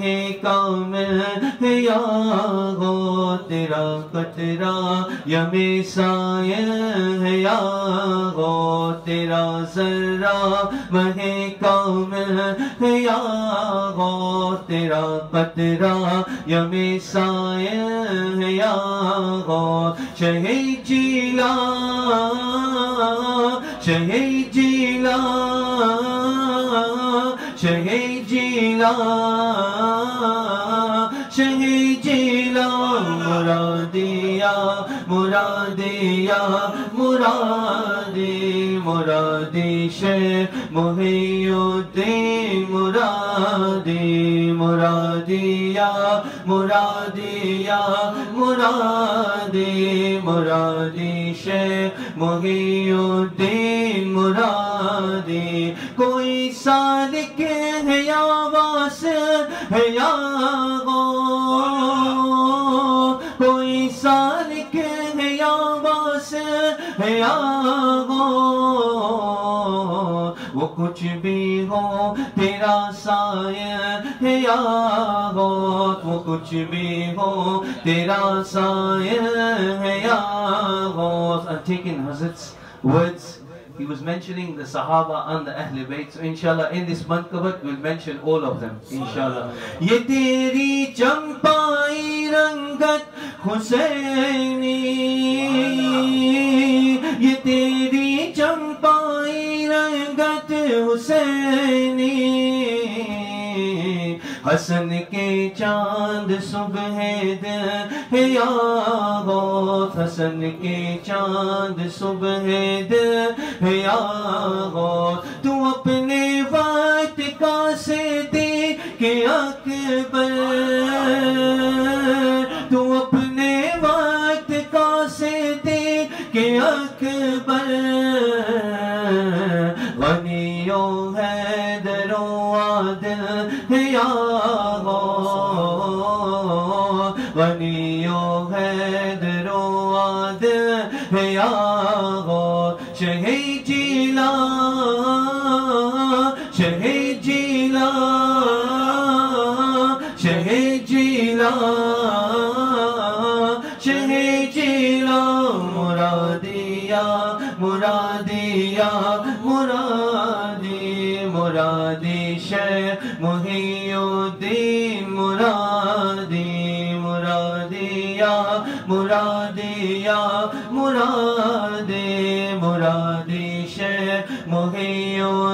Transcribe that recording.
کامل ہے یا غو تیرا قطرہ یم سائل ہے یا غو تیرا ذرہ مہ کامل ہے یا غو تیرا قطرہ یم سائل ہے یا غو شہ جیلا شہ جیلا شہ جیلا شہ جیلا مرادیا مرادیا مرادی مرادی شیخ محی الدین مرادی مرادیا مرادیا مرادی مرادی شیخ محی الدین مرادی کوئی سالک ہے یا واصل ہے یا غو کوئی سالک ہے یا واصل ہے یا غو وہ کچھ بھی ہو تیرا سایہ ہے یا غو وہ کچھ بھی ہو تیرا سایہ ہے یا غو. I'm taking Hazrat's words. He was mentioning the Sahaba and the Ahl Bayt. So inshallah in this Manqabat we'll mention all of them. Inshallah. Ye teri champai rangat Husaini. Ye teri champai rangat Husaini. حسن کے چاند صبح دل ہے یا غوث حسن کے چاند صبح دل ہے یا غوث تو اپنے وقت کا صدیق اکبر تو اپنے وقت کا صدیق اکبر غنی و حیدر و عادل ہے یا غنی و حیدر و عادل ہے یا غو شہ جیلا شہ جیلا شہ جیلا شہ جیلا مرادیا مرادیا مرادی مرادی شیخ محی الدین مرادی مرادیا مرادیا مرادی مرادی شیخ محی الدین